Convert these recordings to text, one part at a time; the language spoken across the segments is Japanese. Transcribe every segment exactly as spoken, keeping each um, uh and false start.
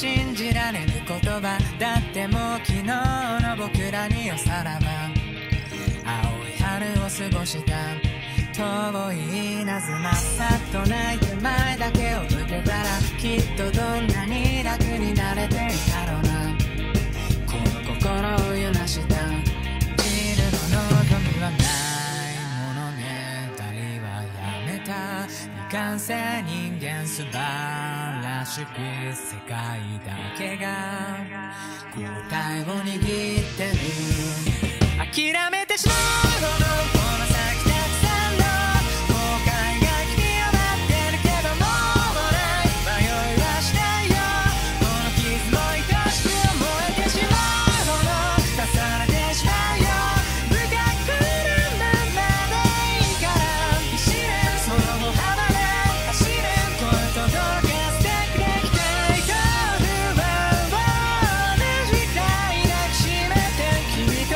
信じられる言葉だってもう昨日の僕らにおさらば青い春を過ごした遠い稲妻さっと泣いて前だけを向けたらきっとどんなに楽になれていたろうなこの心を揺らしたビールの望みはないものねだりはやめた未完成人間素晴らしく世界だけが答えを握ってる諦めてしまうほどこの先たくさんの後悔が君を待ってるけどもうない迷いはしないよこの傷も愛しく思えてしまうほど重ねてしまうよ深くるままでいいから一年その歩幅で走れ声届け捨てくれきたいと不安を同じくらい抱きしめて君と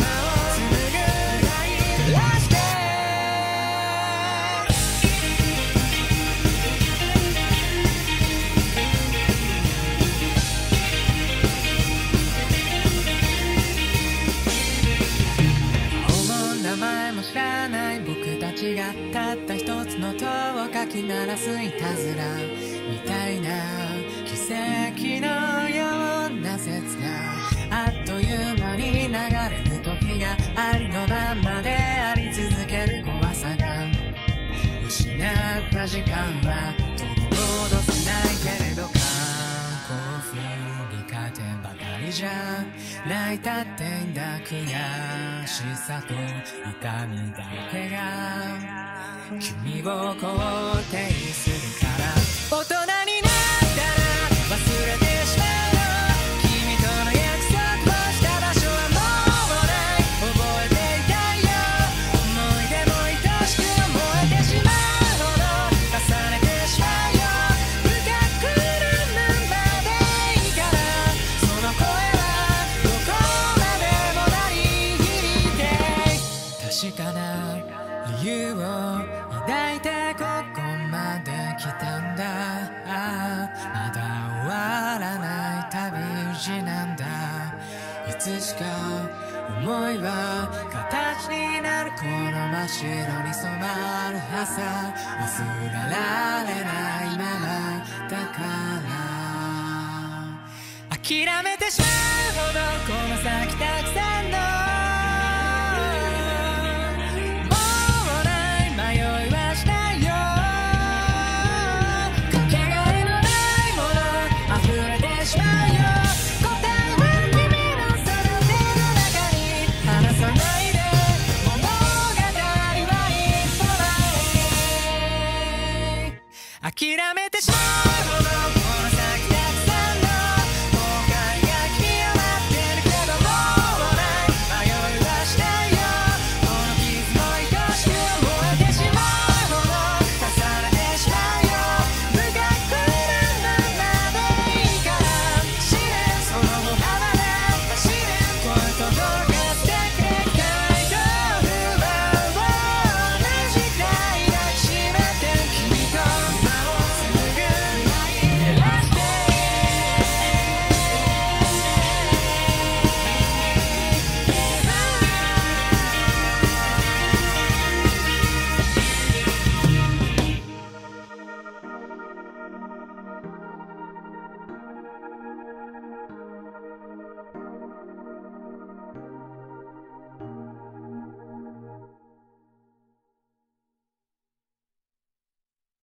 名前も知らない僕たちがたった一つの塔をかき鳴らすいたずらみたいな奇跡のような説があっという間に流れる時がありのままであり続ける怖さが失った時間は取り戻せないけれど過去を振り返ってばかりじゃ泣いたってんだ悔しさと痛みだけが君を肯定するから大人になったら忘れてしまうの君との約束をした場所はもうない覚えていたいよ思い出も愛しく思えてしまうほど重ねてしまうよ深くるままでいいからその声はどこまでも鳴り響いて確かな理由を抱いてここまで来たんだまだ終わらない旅路なんだいつしか思いは形になるこの真っ白に染まる朝忘れられないままだから諦めてしまうほどこの先だ